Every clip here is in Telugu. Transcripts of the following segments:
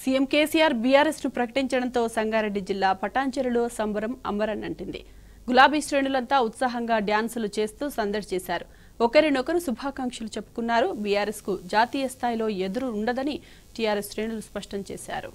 సీఎం కేసీఆర్ బీఆర్ఎస్ ను ప్రకటించడంతో సంగారెడ్డి జిల్లా పటాన్చెరులో సంబరం అంబరన్నంటింది. గులాబీ శ్రేణులంతా ఉత్సాహంగా డ్యాన్సులు చేస్తూ సందడి చేశారు. ఒకరినొకరు శుభాకాంక్షలు చెప్పుకున్నారు. బీఆర్ఎస్ కు జాతీయ స్థాయిలో ఎదురు ఉండదని టీఆర్ఎస్ శ్రేణులు స్పష్టం చేశారు.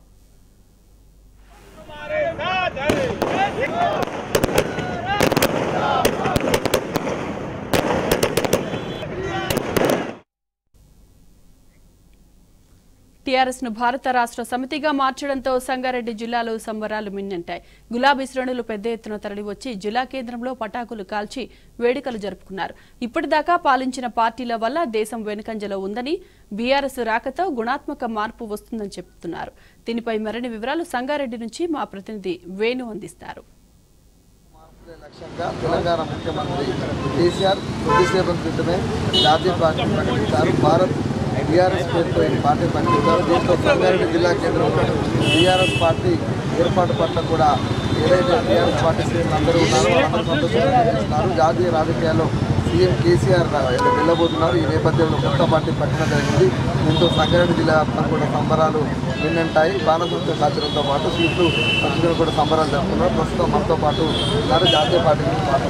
టీఆర్ఎస్ ను భారత రాష్ట్ర సమితిగా మార్చడంతో సంగారెడ్డి జిల్లాలో సంబరాలు మిన్నంటాయి. గులాబీ శ్రేణులు పెద్ద ఎత్తున తరలివచ్చి జిల్లా కేంద్రంలో పటాకులు కాల్చి వేడుకలు జరుపుకున్నారు. ఇప్పటిదాకా పాలించిన పార్టీల వల్ల దేశం వెనుకంజలో ఉందని, బీఆర్ఎస్ రాకతో గుణాత్మక మార్పు వస్తుందని చెబుతున్నారు. దీనిపై మరిన్ని వివరాలు సంగారెడ్డి నుంచి మా ప్రతినిధి వేణు అందిస్తారు. తెలంగాణ ముఖ్యమంత్రి కేసీఆర్ కొద్దిసేపటి క్రితమే జాతీయ పార్టీ ప్రకటించారు. భారత్ బీఆర్ఎస్ పేరుతో ఈ పార్టీ ప్రకటించారు. దీంతో సంగారెడ్డి జిల్లా కేంద్రంలో బీఆర్ఎస్ పార్టీ ఏర్పాటు పట్ల కూడా ఏదైతే బీఆర్ఎస్ పార్టీ శ్రేణులు అందరూ ఉన్నారో వాళ్ళందరూ సంతోషంగా చేస్తున్నారు. జాతీయ రాజకీయాల్లో సీఎం కేసీఆర్ వెళ్ళబోతున్నారు. ఈ నేపథ్యంలో కొత్త పార్టీ ప్రకటన జరిగింది. దీంతో సంగారెడ్డి జిల్లా వ్యాప్తంగా కూడా సంబరాలు విన్నంటాయి. బాణసంచ కాల్చడంతో పాటు సీట్లు పక్షులు కూడా సంబరాలు జరుపుతున్నారు. ప్రస్తుతం మనతో పాటు ఉన్నారు జాతీయ పార్టీ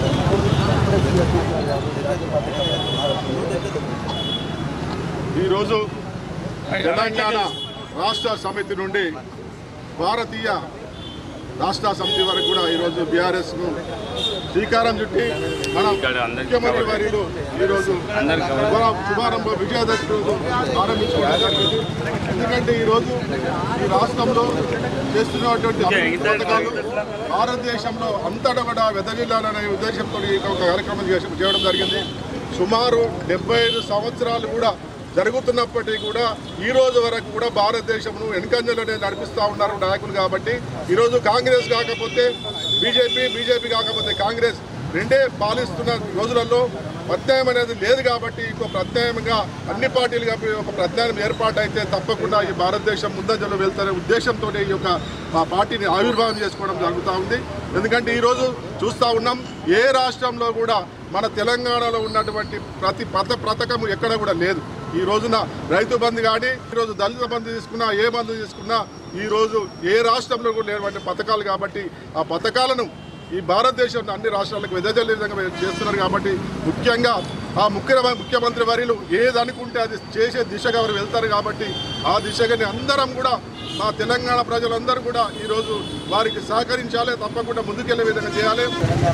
ఈరోజు తెలంగాణ రాష్ట్ర సమితి నుండి భారతీయ రాష్ట్ర సమితి వరకు కూడా ఈరోజు బీఆర్ఎస్ను శ్రీకారం చుట్టి మన ముఖ్యమంత్రి వర్యులు ఈరోజు శుభారంభ విజయదశమి ప్రారంభించుకోవడం. ఎందుకంటే ఈరోజు ఈ రాష్ట్రంలో చేస్తున్నటువంటి పథకాలు భారతదేశంలో అంతటా కూడా వెదజల్లాలనే ఉద్దేశంతో ఈ కార్యక్రమం చేయడం జరిగింది. సుమారు 75 సంవత్సరాలు కూడా జరుగుతున్నప్పటికీ కూడా ఈ రోజు వరకు కూడా భారతదేశంను వెనుకంజలోనే నడిపిస్తూ ఉన్నారు నాయకులు. కాబట్టి ఈరోజు కాంగ్రెస్ కాకపోతే బీజేపీ కాకపోతే కాంగ్రెస్ రెండే పాలిస్తున్న రోజులలో ప్రత్యాయం అనేది లేదు. కాబట్టి ఇంకో ప్రత్యాయంగా అన్ని పార్టీలు కలిపి ఒక ప్రత్యాయం ఏర్పాటు అయితే తప్పకుండా ఈ భారతదేశం ముందంజలో వెళ్తారనే ఉద్దేశంతో ఈ యొక్క పార్టీని ఆవిర్భావం చేసుకోవడం జరుగుతూ ఉంది. ఎందుకంటే ఈరోజు చూస్తూ ఉన్నాం ఏ రాష్ట్రంలో కూడా మన తెలంగాణలో ఉన్నటువంటి ప్రతి పథకం ఎక్కడ కూడా లేదు. ఈ రోజున రైతు బంధు కానీ ఈరోజు దళిత బంధు తీసుకున్నా ఏ బంధు తీసుకున్నా ఈరోజు ఏ రాష్ట్రంలో కూడా లేనటువంటి పథకాలు. కాబట్టి ఆ పథకాలను ఈ భారతదేశంలో అన్ని రాష్ట్రాలకు వెదజల్లే విధంగా చేస్తున్నారు. కాబట్టి ముఖ్యంగా ఆ ముఖ్యమంత్రి వర్యులు ఏదనుకుంటే అది చేసే దిశగా వారు వెళ్తారు. కాబట్టి ఆ దిశగానే అందరం కూడా మా తెలంగాణ ప్రజలందరూ కూడా ఈరోజు వారికి సహకరించాలి, తప్పకుండా ముందుకెళ్లే విధంగా చేయాలి.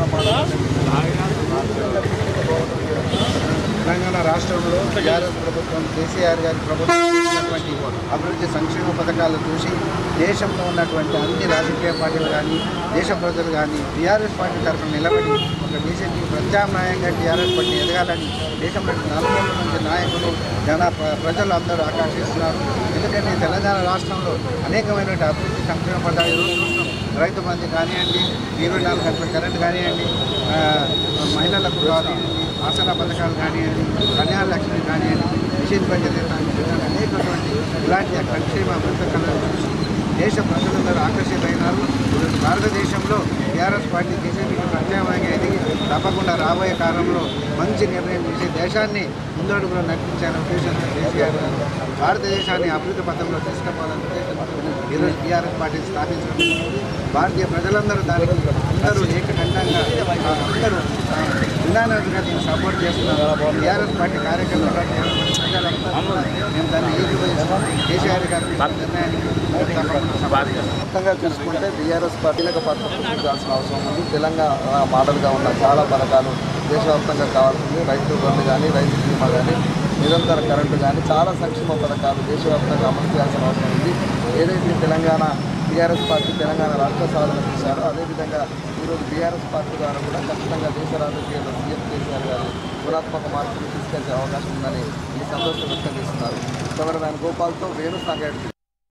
తెలంగాణ రాష్ట్రంలో బీఆర్ఎస్ ప్రభుత్వం కేసీఆర్ గారి ప్రభుత్వం చేసినటువంటి అభివృద్ధి సంక్షేమ పథకాలు చూసి దేశంలో ఉన్నటువంటి అన్ని రాజకీయ పార్టీలు కానీ దేశ ప్రజలు కానీ టీఆర్ఎస్ పార్టీ తరఫున నిలబడి ఒక బీజేపీకి ప్రత్యామ్నాయంగా టీఆర్ఎస్ పార్టీ ఎదగాలని దేశంలో నలుమూలల నుంచి నాయకులు ప్రజలు అందరూ ఆకర్షిస్తున్నారు. ఎందుకంటే తెలంగాణ రాష్ట్రంలో అనేకమైనటువంటి అభివృద్ధి సంక్షేమ పథకాలు చూస్తున్నాం. రైతు బంధు కానివ్వండి, 24 గంటల కరెంట్ కానివ్వండి, మహిళలకు ఆసరా పథకాలు కానివ్వండి, కళ్యాణ లక్ష్మి కానివ్వండి, మిషన్ బడ్జెట్ అనేకటువంటి ఇలాంటి సంక్షేమ పథకాలను చూసి దేశ ప్రజలందరూ ఆకర్షితులైనారు. భారతదేశంలో టీఆర్ఎస్ పార్టీ బీజేపీకి ప్రత్యామ్నాయంగా ఎదిగి తప్పకుండా రాబోయే కాలంలో మంచి నిర్ణయం చేసి దేశాన్ని ముందడుగులో నడిపించాలనే ఉద్దేశంతో కేసీఆర్ గారు భారతదేశాన్ని అభివృద్ధి పథంలో తీసుకుపోవాలనే ఉద్దేశంతో ఈరోజు టీఆర్ఎస్ పార్టీ స్థాపించడం. భారతీయ ప్రజలందరూ దానికి అందరూ ఏకఖండంగా అందరూ విధానంగా దీన్ని సపోర్ట్ చేస్తున్నారు. టీఆర్ఎస్ పార్టీ కార్యకర్తలు ప్రజలందరూ మేము దాన్ని ఏకీభవిస్తాం. కేసీఆర్ గారి నిర్ణయానికి మొత్తంగా చూసుకుంటే బీఆర్ఎస్ పార్టీలకు పట్టించాల్సిన అవసరం ఉంది. తెలంగాణ మోడల్గా ఉన్న చాలా పథకాలు దేశవ్యాప్తంగా కావాల్సింది. రైతు బంధు కానీ, రైతు బీమా కానీ, నిరంతర కరెంటు కానీ చాలా సంక్షేమ పథకాలు దేశవ్యాప్తంగా అమలు చేయాల్సిన అవసరం ఉంది. ఏదైతే తెలంగాణ టీఆర్ఎస్ పార్టీ తెలంగాణ రాష్ట్ర సాధన చేశారో అదేవిధంగా ఈరోజు బీఆర్ఎస్ పార్టీ ద్వారా కూడా ఖచ్చితంగా దేశ రాజకీయాల్లో సీఎం కేసీఆర్ గారు గుణాత్మక మార్పులు తీసుకొచ్చే అవకాశం ఉందని ఈ సంతోషం వ్యక్తం చేస్తున్నారు. కెమెరామ్యాన్ గోపాల్తో వేణు సంగారెడ్డి.